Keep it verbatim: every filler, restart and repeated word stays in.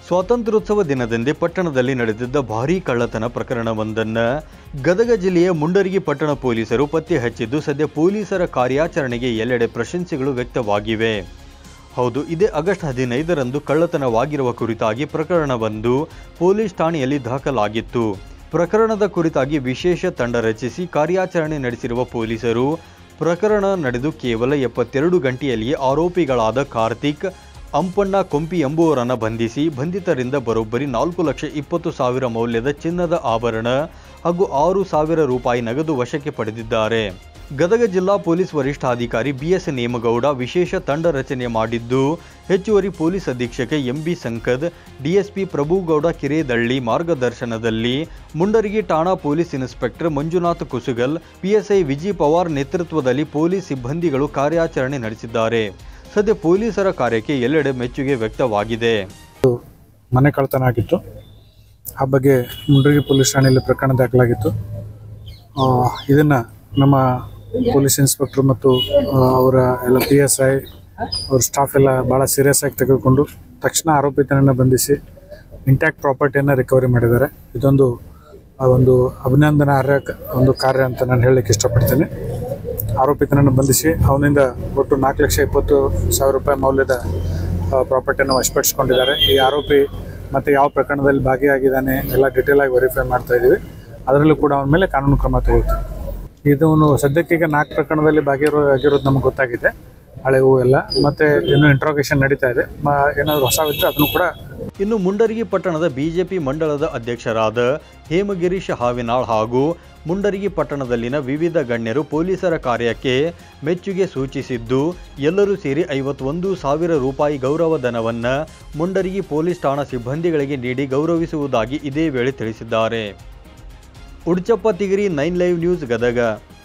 ಸ್ವಾತಂತ್ರ್ಯೋತ್ಸವ ದಿನದಂದೇ ಪಟ್ಟಣದಲ್ಲಿ ನಡೆದಿದ್ದ ಭಾರೀ ಕಳ್ಳತನ ಪ್ರಕರಣವೊಂದನ್ನು ಗದಗ ಜಿಲ್ಲೆಯ ಮುಂಡರಗಿ ಪಟ್ಟಣ ಪೊಲೀಸರು ಪತ್ತೆ ಹಚ್ಚಿದ್ದು ಸದ್ಯ ಪೊಲೀಸರ ಕಾರ್ಯಾಚರಣೆಗೆ ಎಲ್ಲೆಡೆ ಪ್ರಶಂಸೆಗಳು ವ್ಯಕ್ತವಾಗಿವೆ. ಹೌದು, ಇದೇ ಆಗಸ್ಟ್ ಹದಿನೈದರಂದು ಕಳ್ಳತನವಾಗಿರುವ ಕುರಿತಾಗಿ ಪ್ರಕರಣವೊಂದು ಪೊಲೀಸ್ ಠಾಣೆಯಲ್ಲಿ ದಾಖಲಾಗಿತ್ತು. ಪ್ರಕರಣದ ಕುರಿತಾಗಿ ವಿಶೇಷ ತಂಡ ರಚಿಸಿ ಕಾರ್ಯಾಚರಣೆ ನಡೆಸಿರುವ ಪೊಲೀಸರು ಪ್ರಕರಣ ನಡೆದು ಕೇವಲ ಎಪ್ಪತ್ತೆರಡು ಗಂಟೆಯಲ್ಲಿಯೇ ಆರೋಪಿಗಳಾದ ಕಾರ್ತಿಕ್, ಅಂಪಣ್ಣ ಕೊಂಪಿ ಎಂಬುವರನ್ನು ಬಂಧಿಸಿ ಬಂಧಿತರಿಂದ ಬರೋಬ್ಬರಿ ನಾಲ್ಕು ಲಕ್ಷ ಇಪ್ಪತ್ತು ಸಾವಿರ ಮೌಲ್ಯದ ಚಿನ್ನದ ಆಭರಣ ಹಾಗೂ ಆರು ಸಾವಿರ ರೂಪಾಯಿ ನಗದು ವಶಕ್ಕೆ ಪಡೆದಿದ್ದಾರೆ. ಗದಗ ಜಿಲ್ಲಾ ಪೊಲೀಸ್ ವರಿಷ್ಠಾಧಿಕಾರಿ ಬಿ ಎಸ್ ನೇಮಗೌಡ ವಿಶೇಷ ತಂಡ ರಚನೆ ಮಾಡಿದ್ದು, ಹೆಚ್ಚುವರಿ ಪೊಲೀಸ್ ಅಧೀಕ್ಷಕ M B Sankad, DSP Prabhugouda Kiredalli ಮಾರ್ಗದರ್ಶನದಲ್ಲಿ ಮುಂಡರಗಿ ಠಾಣಾ police inspector Manjunath Kusugal, PSI Vijay Pawar ನೇತೃತ್ವದಲ್ಲಿ ಪೊಲೀಸ್ ಸಿಬ್ಬಂದಿಗಳು ಕಾರ್ಯಾಚರಣೆ ನಡೆಸಿದ್ದಾರೆ. ಸದ್ಯ ಪೊಲೀಸರ ಕಾರ್ಯಕ್ಕೆ ಎಲ್ಲೆಡೆ ಮೆಚ್ಚುಗೆ ವ್ಯಕ್ತವಾಗಿದೆ. ಮನೆ ಕಳ್ಳತನ ಆಗಿತ್ತು. ಆ ಬಗ್ಗೆ ಮುಂಡರಗಿ ಪೊಲೀಸ್ ಠಾಣೆಯಲ್ಲಿ ಪ್ರಕರಣ ದಾಖಲಾಗಿತ್ತು. ಇದನ್ನು ನಮ್ಮ ಪೊಲೀಸ್ ಇನ್ಸ್ಪೆಕ್ಟರ್ ಮತ್ತು ಅವರ ಎಲ್ಲ ಪಿ ಎಸ್ ಐ ಅವ್ರ ಸ್ಟಾಫ್ ಎಲ್ಲ ಭಾಳ ಸೀರಿಯಸ್ ಆಗಿ ತೆಗೆದುಕೊಂಡು ತಕ್ಷಣ ಆರೋಪಿತನನ್ನು ಬಂಧಿಸಿ ಇಂಟ್ಯಾಕ್ಟ್ ಪ್ರಾಪರ್ಟಿಯನ್ನು ರಿಕವರಿ ಮಾಡಿದ್ದಾರೆ. ಇದೊಂದು ಒಂದು ಅಭಿನಂದನಾರ್ಹ ಒಂದು ಕಾರ್ಯ ಅಂತ ನಾನು ಹೇಳಲಿಕ್ಕೆ ಇಷ್ಟಪಡ್ತೀನಿ. ಆರೋಪಿತನನ್ನು ಬಂಧಿಸಿ ಅವನಿಂದ ಒಟ್ಟು ನಾಲ್ಕು ಲಕ್ಷ ಇಪ್ಪತ್ತು ಸಾವಿರ ರೂಪಾಯಿ ಮೌಲ್ಯದ ಪ್ರಾಪರ್ಟಿಯನ್ನು ವಶಪಡಿಸಿಕೊಂಡಿದ್ದಾರೆ. ಈ ಆರೋಪಿ ಮತ್ತು ಯಾವ ಪ್ರಕರಣದಲ್ಲಿ ಭಾಗಿಯಾಗಿದ್ದಾನೆ ಎಲ್ಲ ಡೀಟೇಲ್ ಆಗಿ ವೆರಿಫೈ ಮಾಡ್ತಾ ಇದ್ದೀವಿ. ಅದರಲ್ಲೂ ಕೂಡ ಅವನ ಮೇಲೆ ಕಾನೂನು ಕ್ರಮ ತಗೊಳ್ತೀವಿ. ಇದನ್ನು ಸದ್ಯಕ್ಕೀಗ ನಾಲ್ಕು ಪ್ರಕರಣದಲ್ಲಿ ಭಾಗಿರೋ ಆಗಿರೋದು ನಮಗೆ ಗೊತ್ತಾಗಿದೆ, ಹಳೆವು ಎಲ್ಲ. ಮತ್ತು ಇನ್ನೂ ಇಂಟ್ರೋಗೇಷನ್ ನಡೀತಾ ಇದೆ. ಏನಾದರೂ ಹೊಸವಿದ್ದರೆ ಅದನ್ನು ಕೂಡ. ಇನ್ನು ಮುಂಡರಗಿ ಪಟ್ಟಣದ ಬಿಜೆಪಿ ಮಂಡಳದ ಅಧ್ಯಕ್ಷರಾದ ಹೇಮಗಿರೀಶ್ ಹಾವಿನಾಳ್ ಹಾಗೂ ಮುಂಡರಗಿ ಪಟ್ಟಣದಲ್ಲಿನ ವಿವಿಧ ಗಣ್ಯರು ಪೊಲೀಸರ ಕಾರ್ಯಕ್ಕೆ ಮೆಚ್ಚುಗೆ ಸೂಚಿಸಿದ್ದು, ಎಲ್ಲರೂ ಸೇರಿ ಐವತ್ತೊಂದು ಸಾವಿರ ರೂಪಾಯಿ ಗೌರವಧನವನ್ನು ಮುಂಡರಗಿ ಪೊಲೀಸ್ ಠಾಣಾ ಸಿಬ್ಬಂದಿಗಳಿಗೆ ನೀಡಿ ಗೌರವಿಸುವುದಾಗಿ ಇದೇ ವೇಳೆ ತಿಳಿಸಿದ್ದಾರೆ. Udchappa Tigari nine live news Gadag.